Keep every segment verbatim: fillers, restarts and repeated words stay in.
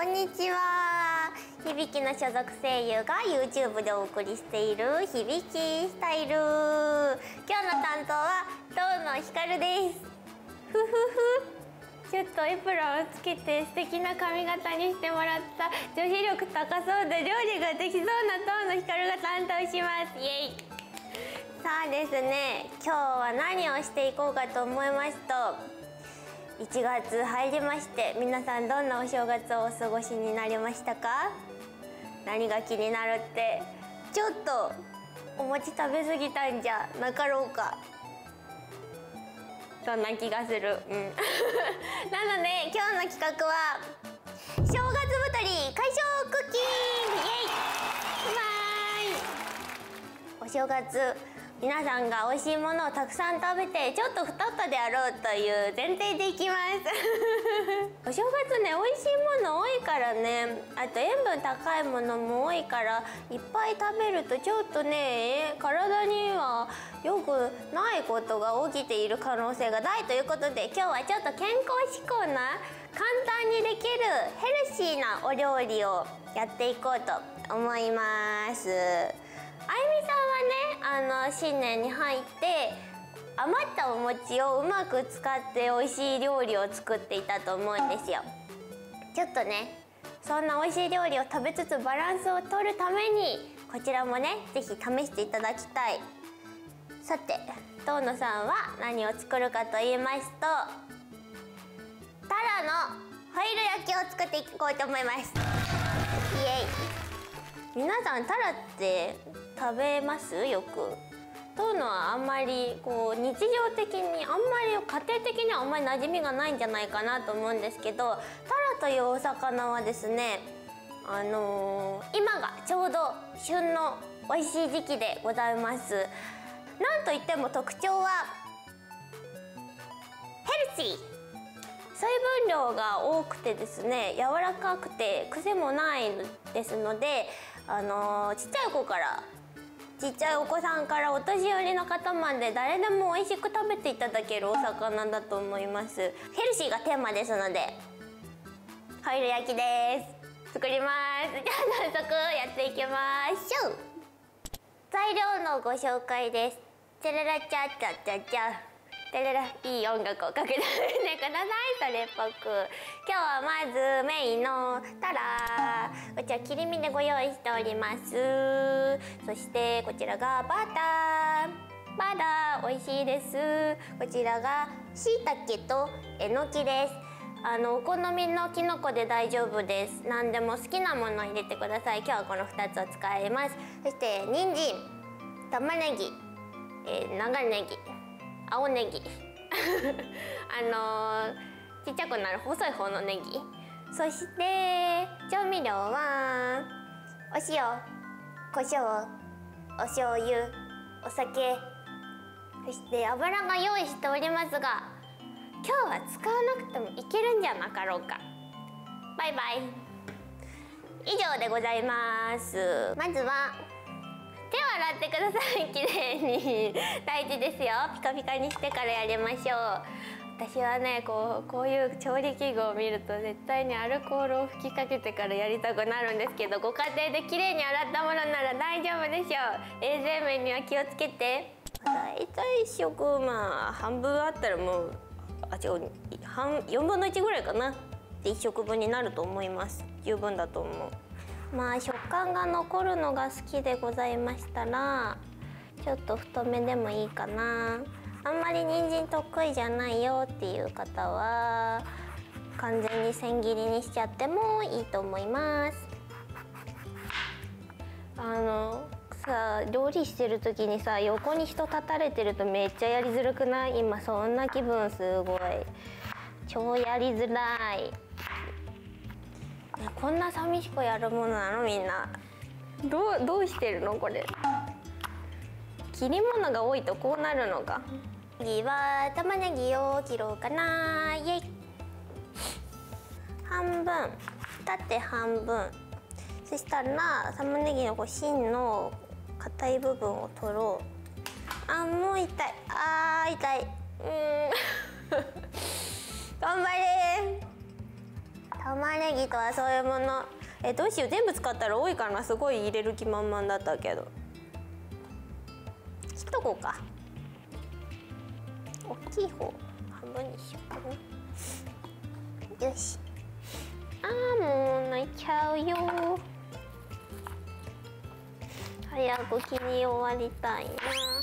こんにちは。響の所属声優が YouTube でお送りしている響スタイル。今日の担当は遠野ひかるです。ふふふ。ちょっとエプロンをつけて素敵な髪型にしてもらった女子力高そうで料理ができそうな遠野ひかるが担当します。イエイ。さあですね、今日は何をしていこうかと思いますと、いちがつ入りまして、皆さんどんなお正月をお過ごしになりましたか？何が気になるって、ちょっとお餅食べ過ぎたんじゃなかろうか、そんな気がする。うん、なので今日の企画は正月太り解消クッキング。イエイ。うまーい。お正月皆さんが美味しいものをたくさん食べてちょっと太ったであろうという前提でいきますお正月ね、美味しいもの多いからね、あと塩分高いものも多いからいっぱい食べるとちょっとね、体には良くないことが起きている可能性が大ということで、今日はちょっと健康志向な簡単にできるヘルシーなお料理をやっていこうと思います。あゆみさんはね、あの新年に入って余ったお餅をうまく使って美味しい料理を作っていたと思うんですよ。ちょっとね、そんな美味しい料理を食べつつバランスを取るためにこちらもね、是非試していただきたい。さて、遠野さんは何を作るかと言いますと、タラのホイル焼きを作っていこうと思います。イエイ。皆さんタラって食べます？よく。遠野はあんまりこう日常的にあんまり家庭的にはあんまり馴染みがないんじゃないかなと思うんですけど、タラというお魚はですね、あのー、今がちょうど旬の美味しい時期でございます。なんといっても特徴はヘルシー。水分量が多くてですね、柔らかくて癖もないですので、あのー、ちっちゃい子からちっちゃいお子さんからお年寄りの方まで誰でも美味しく食べていただけるお魚だと思います。ヘルシーがテーマですのでホイル焼きです作ります。じゃあ早速やっていきましょう。材料のご紹介です。チャララチャチャチャチャテレラ、いい音楽をかけてねください。それっぽく。今日はまずメインのタラ、こちら切り身でご用意しております。そしてこちらがバター、バター美味しいです。こちらがしいたけとえのきです。あのお好みのきのこで大丈夫です。何でも好きなものを入れてください。今日はこのふたつを使います。そして人参、玉ねぎ、えー、長ネギ、青ネギあのー、ちっちゃくなる細い方のネギ。そして調味料はお塩、胡椒、お醤油、お酒、そして油が用意しておりますが、今日は使わなくてもいけるんじゃなかろうか。バイバイ。以上でございます。まずは手を洗ってください。きれいに大事ですよ。ピカピカにしてからやりましょう。私はね、こうこういう調理器具を見ると絶対にアルコールを吹きかけてからやりたくなるんですけど、ご家庭できれいに洗ったものなら大丈夫でしょう。衛生面には気をつけて。大体一食、まあ半分あったらもうあ違う半よんぶんのいちぐらいかなでいっしょくぶんになると思います。十分だと思う。まあ食感が残るのが好きでございましたらちょっと太めでもいいかな。あんまり人参得意じゃないよっていう方は完全に千切りにしちゃってもいいと思います。あのさ、料理してる時にさ、横に人立たれてるとめっちゃやりづらくない？今そんな気分。すごい超やりづらい。こんな寂しくやるものなの？みんなどう、どうしてるのこれ。切り物が多いとこうなるのか。次は玉ねぎを切ろうかな。イエイ。半分、縦半分。そしたら玉ねぎのこう芯の硬い部分を取ろう。あ、もう痛い。あー痛い。うーん頑張れー。 玉ねぎとはそういうもの。え、どうしよう、全部使ったら多いかな。すごい入れる気満々だったけど、切っとこうか。大きい方半分にしようかな。よし。あー、もう泣いちゃうよ。早く切り終わりたいな。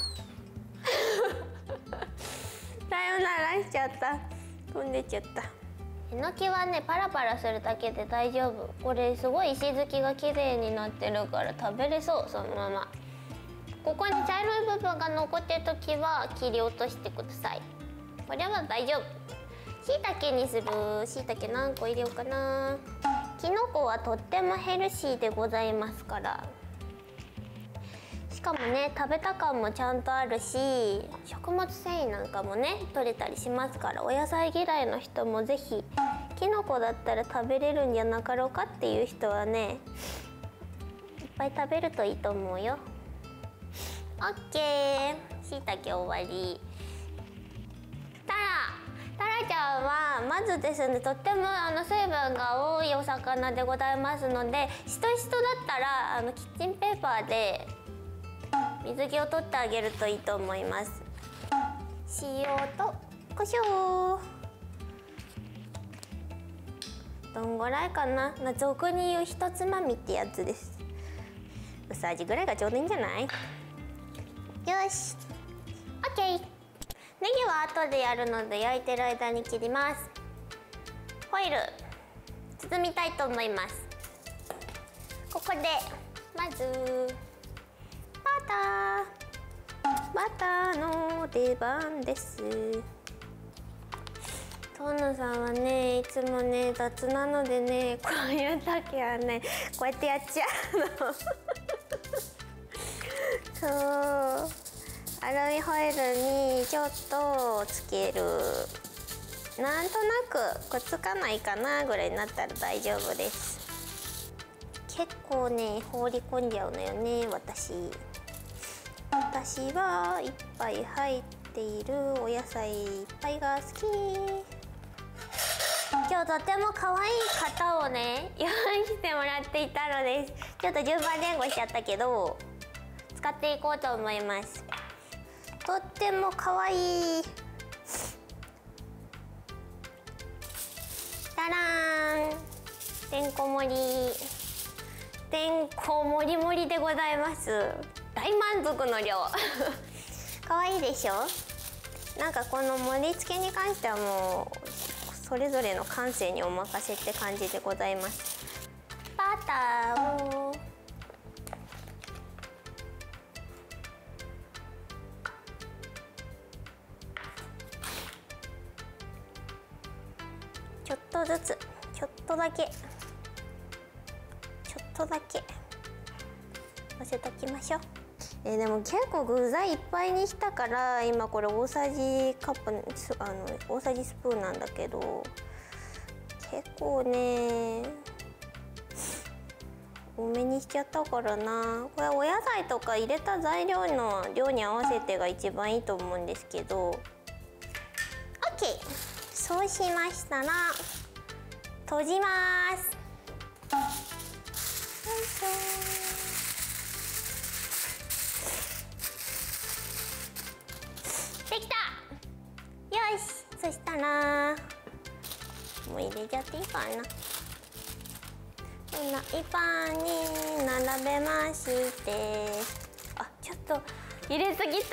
さよならしちゃった。飛んでっちゃった。えのきはね、パラパラするだけで大丈夫。これすごい石突きが綺麗になってるから食べれそう、そのまま。ここに茶色い部分が残ってる時は切り落としてください。これは大丈夫。しいたけにする。しいたけ何個入れようかな。きのこはとってもヘルシーでございますから。しかもね、食べた感もちゃんとあるし、食物繊維なんかもね取れたりしますから、お野菜嫌いの人もぜひきのこだったら食べれるんじゃなかろうかっていう人はね、いっぱい食べるといいと思うよ。オッケー、しいたけ終わり。タラタラちゃんはまずですね、とってもあの水分が多いお魚でございますので、しとしとだったらあのキッチンペーパーで水気を取ってあげるといいと思います。塩と胡椒、どんぐらいかな。俗に言うひとつまみってやつです。薄味ぐらいがちょうどいいんじゃない？よし、オッケー。ネギは後でやるので焼いてる間に切ります。ホイル包みたいと思います。ここでまずバターバターの出番です。トンヌさんはね、いつもね雑なのでね、こういう時はねこうやってやっちゃうの。そう、アルミホイルにちょっとつける。なんとなくくっつかないかなぐらいになったら大丈夫です。結構ね放り込んじゃうのよね、私。私はいっぱい入っているお野菜いっぱいが好き。今日とても可愛い型をね用意してもらっていたのです。ちょっと順番前後しちゃったけど使っていこうと思います。とっても可愛い。たらーん、てんこ盛り、てんこ盛り盛りでございます。大満足の量可愛いでしょ。なんかこの盛り付けに関してはもうそれぞれの感性にお任せって感じでございます。バターをちょっとずつ、ちょっとだけちょっとだけのせときましょう。えー、でも結構具材いっぱいにしたから、今これ大さじカップあの大さじスプーンなんだけど、結構ね多めにしちゃったからな。これお野菜とか入れた材料の量に合わせてが一番いいと思うんですけど。 OK、 そうしましたら閉じます。よいしょ。できた。よし、そしたらもう入れちゃっていいかな。フライパンに並べまして、あ、ちょっと入れすぎたちょっ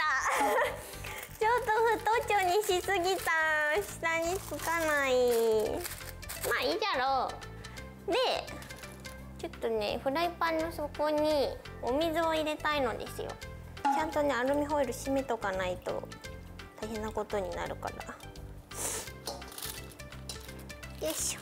と太っちょにしすぎた。下につかない。まあいいじゃろう。でちょっとね、フライパンの底にお水を入れたいのですよ。ちゃんとねアルミホイル締めとかないと大変なことになるから。よいしょ。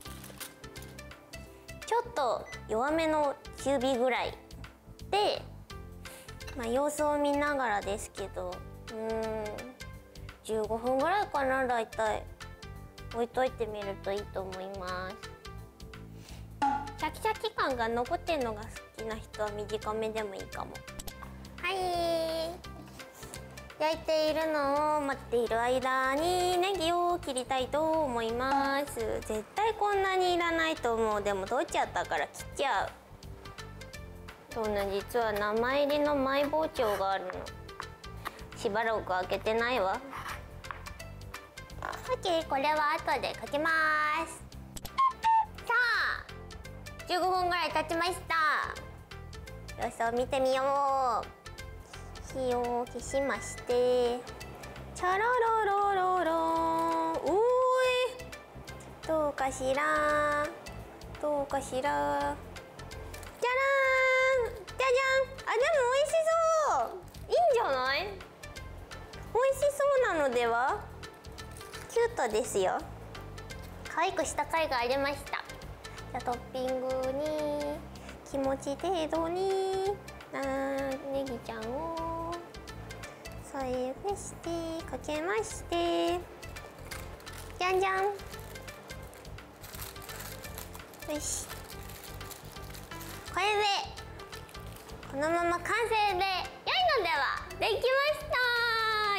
ちょっと弱めの中火ぐらいで、まあ、様子を見ながらですけど、うーんじゅうごふんぐらいかな。だいたい置いといてみるといいと思います。シャキシャキ感が残ってるのが好きな人は短めでもいいかも。はい、 焼いているのを待っている間にネギを切りたいと思います。絶対こんなにいらないと思う。でも取っちゃったから切っちゃう。そんな実は名前入りのマイ包丁があるの。しばらく開けてないわ。オッケー、これは後でかけます。さあじゅうごふんぐらい経ちました。様子を見てみよう。火を消しまして、チャラララララ、おーい、どうかしらどうかしら。じゃらーん、じゃじゃん。あ、でも美味しそう。いいんじゃない？美味しそうなのでは？キュートですよ。可愛くした甲斐がありました。じゃあトッピングに気持ち程度にあネギちゃんを添えましてかけまして、じゃんじゃん。よし、これでこのまま完成で良いのでは？できました。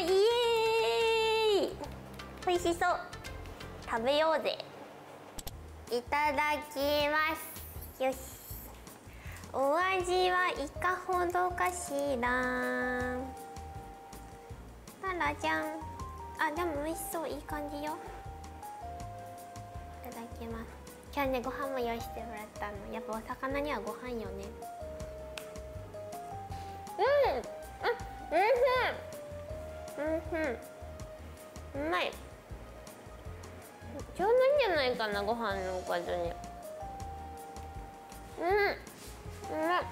イエーイ。美味しそう。食べようぜ。いただきます。よし、お味はいかほどかしら。たらじゃん。あ、でも美味しそう。いい感じよ。いただきます。今日ね、ご飯も用意してもらったの。やっぱお魚にはご飯よね。うん、うん、うん、うん、うん、うまい。ちょうどいいんじゃないかな、ご飯のおかずに。うん、うまい。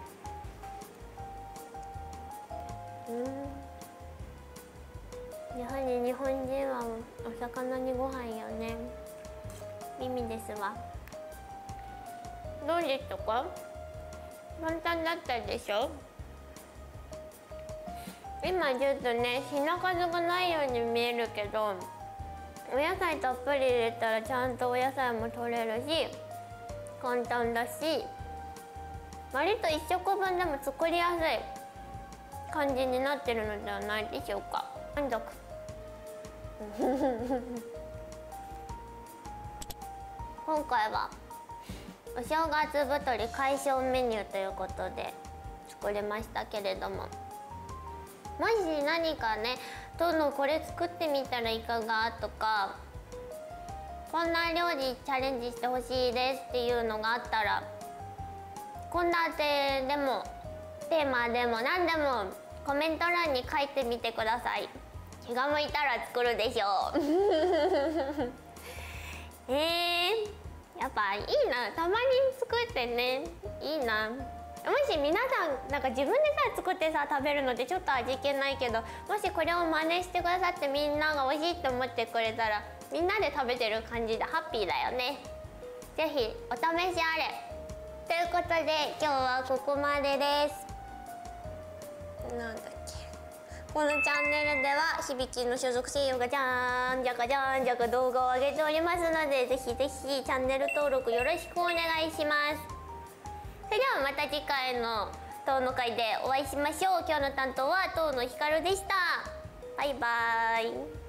うん、やはり日本人はお魚にご飯よね。耳ですわ。どうでしたか？簡単だったでしょ？今ちょっとね、品数がないように見えるけど、お野菜たっぷり入れたらちゃんとお野菜も取れるし、簡単だし、割と一食分でも作りやすい感じになってるのではないでしょうか。満足。今回はお正月太り解消メニューということで作りましたけれども、もし何かね、どのこれ作ってみたらいかがとか、こんな料理チャレンジしてほしいですっていうのがあったら、献立でもテーマでも何でもコメント欄に書いてみてください。気が向いたら作るでしょう。えー、やっぱいいな、たまに作ってね、いいな。もし皆さんなんか自分でさ作ってさ食べるのってちょっと味気ないけど、もしこれを真似してくださってみんなが美味しいって思ってくれたら、みんなで食べてる感じでハッピーだよね。ぜひお試しあれ。ということで今日はここまでです。なんだっけ、このチャンネルでは響の所属声優がじゃんじゃかじゃんじゃか動画を上げておりますので、ぜひぜひチャンネル登録よろしくお願いします。それではまた次回の遠野会でお会いしましょう。今日の担当は遠野ひかるでした。バイバーイ。